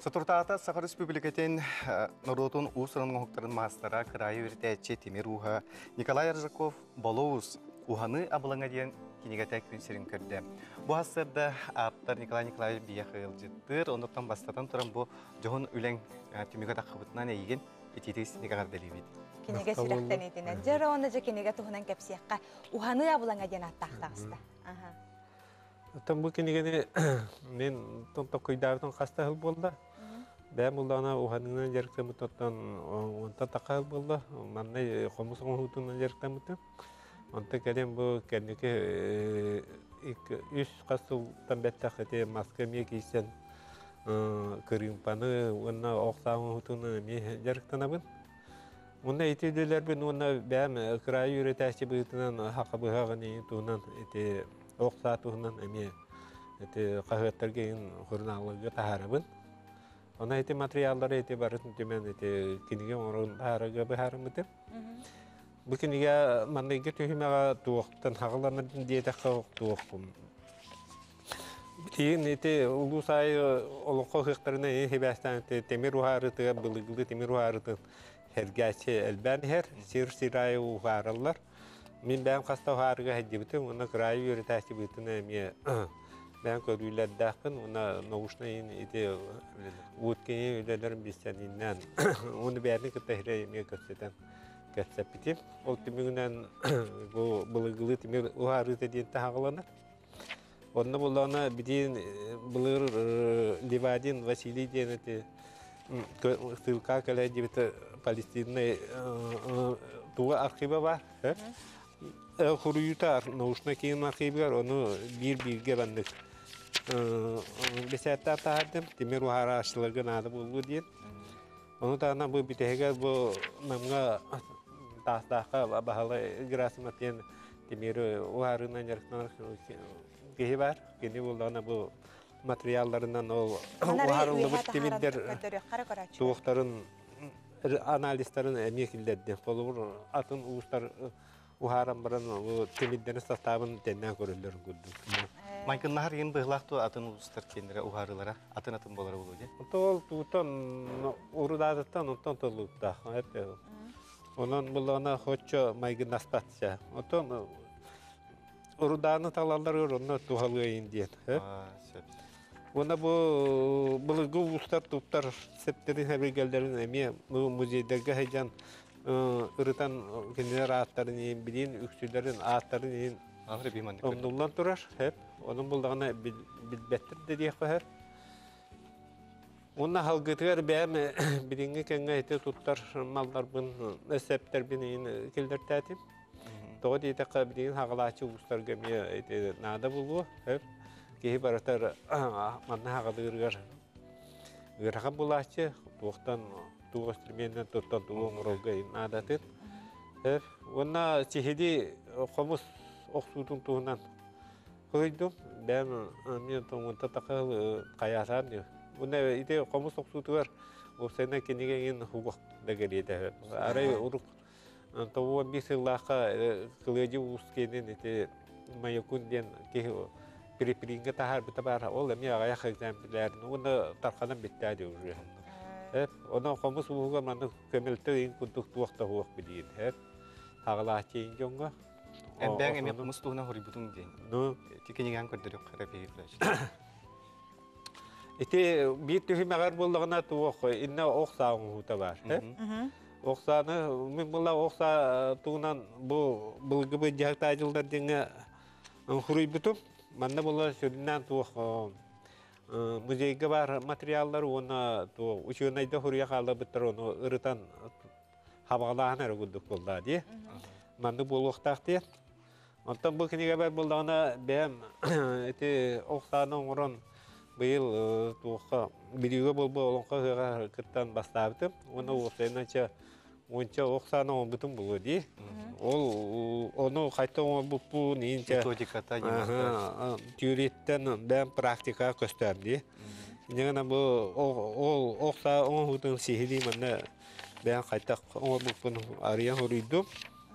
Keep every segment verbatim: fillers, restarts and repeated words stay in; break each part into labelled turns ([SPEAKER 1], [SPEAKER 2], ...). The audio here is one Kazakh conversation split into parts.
[SPEAKER 1] Сатуртаата Сахар Республикатын народун усырының хоқтарын мастара крайы өртәтчі Темир Уха Николай Аржаков Болоус Уханы абылаңа дейін кенегеті күнсерін көрді. Бұл асырда аптар Николай Николай бияқыл жыттыр, ондықтан бастатан тұран бұл жоғын үләң түмеге таққыбытынан әйген ететес негағар дәлебет.
[SPEAKER 2] Кенеге сүрәқтен етінен. Жары оны жа кенеге тұғынан кәпсияққа Уханы абылаңа дейін аттақтағысты.
[SPEAKER 3] Там бұл кенегені мен тонта көйдардың қаста хыл болды. Бәм ұлдана Уханынан жеріктен мұттан онта тақа хыл болды. Маннай қомысың ұғытынан жеріктен мұттан. Онта кәдем бұл кәдеке үш қасылтан бәттақ әте маска ме кейсен кірімпаны онна оқсауын ұғытынан ме жеріктен абын. Онда етеделер бін онна бәм крайы үйретәші бұғытынан хақы бұғағын ең туғынан оқса туғынан әме қағыттар кейін құрналығы тағарабын. Она эти материалдары эти барысын төмен эти киниге орын тағарығы бұхарым бұтым. Бұл киниге маңдайға түйімеға туықтан хағыланырдың дейті қауық туықпым. Кейін эти ұлу сайы олыққа қықтарына хебәстан темір ұхарыты, бұлығылы темір ұхарыты хәргәсі әлбән хәр, сир-сирайы ұхарылар. Мен бәм қаста ұхарыға әдді бұтым, оны қырайы өрі тәсі бұтын әме бәм көрілердәқпін, оны наушына ең еті өткені өлелерін бестенінен. Оны бәріне күттәхірі әме көстетен көстеп бітем. Ол түмігінен бұлығылы темір ұхарыты дейін тағыланыр. Онны бұлағына біден бұлығыр Левадин Василий дейін әті ссылка кәлі әдебеті Палестинный туға архива бар. Хуруюта наушна кейін архивгар, оны бір-бірге бандық. Бесәттар тағадым, темір ұхары ашылығын ады болу дейін. Оны тағынан бұл бітегер бұл намға тастаққа бағалы грасыматтен темір ұхарынан жарықтан кейі бар. Кені болдағына бұл материалдарынан ол ұхарылы бұт темірдер туықтарын анализтарын әмекілдерден. Бұл бұр атын ұғыстар ұхаран баран темірдені составын тәннен көрілдерін көрдім.
[SPEAKER 1] Майкын нағар ең бұғылақты атын ұғыстар кендері ұхарылара, атын-атын болары болу де?
[SPEAKER 3] Ол тұғыттан ұрыдадықтан ұнтан тұлыпта. Онын бұлағына хочо майгын аспатша. Отын ұрыданы талалар ұрынна туғалығы индиен. Оны бұлығы ұстар тұптар септерін әбіргелдерін әме музейдерге хайжан ұрытан кендер аттарын ең білейін, үксілерін аттарын ең омдулан тұрар. Оның бұлдағына білбәттір дедек қағар. Оны халғытығар бәм біліңгі кәңгі әйті тұттар малдар бұн әсептер бін ең келдер тәтім. Тоғы дейті біліңгі хағылачы ұстар көмей әйті нада бұлғы. Кейі баратар манна хағалығырғар ғырған бұлачы, туқтан туғыстырменнен тұттан туғын ұрылға надатын. Онна чехеди қомыс оқсудың туғынан қойдым. Бәм мен тұңғынта тақыл қаясам. Онна иде қомыс оқсудығар өсайна кенеген хуғық дәгереді. Арай ұрық тұғын бір сылаққа қылыжы ұскенен майықын ден кейі Перепринга тахар битабара ол эми агаяк экземплярын уны таркадан биттәди уже. Хеп, оны комус буга маны көмөлтө иң кунтук туакта хуак бидин. Хеп, хагалачы инжонга.
[SPEAKER 1] Әнбәң эми комус тугына хори бутун ден.
[SPEAKER 3] Ну,
[SPEAKER 1] тикенигән көрдөрөк карапи флеш.
[SPEAKER 3] Эти бит төһимәгәр булдыгына туак, инна оксаң хута бар. Хеп. Оксаны мен була окса тугынан бу булгыбы жакта жылдар деңе хурый бутум. Манна була сөрүннән тух музейге бар материаллар, оны ученайда хурия калды биттер, оны ырытан хабагалаһын әргүдүк булда ди. Манна булуктакты. Онтан бу книга бар булдагына бәм эти оксаның урын быйыл тухка бирүгө болбо олонка кыттан бастабытым. Оны оксайнача онча оксаның бүтүн булу ди. Ол оны қайта бұппу нейінше
[SPEAKER 1] методиката
[SPEAKER 3] теореттен бәм практика көстерді. Негені ол оқса оң ғудың сихили мәнне бәм қайта оң бұппын ариян ұрыйдым.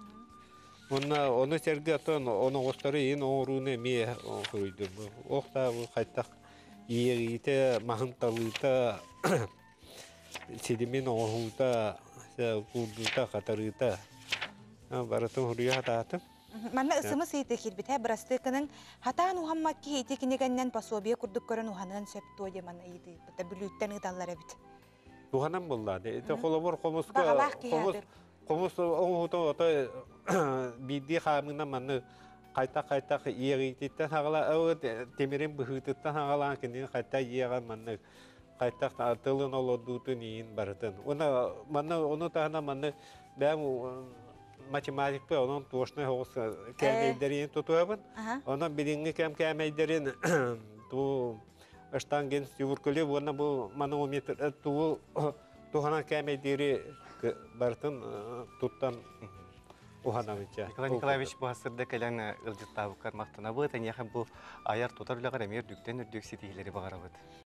[SPEAKER 3] Оны сәргі атын оның қостары ең оң ұрыны ме ұрыйдым. Оқса қайта иерите махынталыта сидимен оғута курдута қатарыта барытын хұрия хататым.
[SPEAKER 2] Манна ысымы сыйты хилбит, һә брастыкының хатан ухаммакки хейти кинегеннен пособие курдук көрөн уханын сөптө де мана иди. Бата бүлүттен ыдаллар эбит.
[SPEAKER 3] Туханам буллады. Эте холобор комуска
[SPEAKER 2] Бағалақ киядыр.
[SPEAKER 3] комус оңуто ото биди хамына маны кайта-кайта иеритте хагала ау темирен быхытта хагала кинин кайта иеран маны кайта тылын олодутун ин барытын. Она маны оны тана маны бәм математик пе onun точно хос кемейдерин тутуабын. Она билинге кем кемейдерин ту аштанген сюркөле вона бу манометр ту тухана кемейдери бартын туттан уханавича.
[SPEAKER 1] Николай Николаевич bu hasırda kelen ılcıttavı karmaktana bu tanya hem bu ayar tutar bile garamir dükten ürdük sitihleri bağırabıd.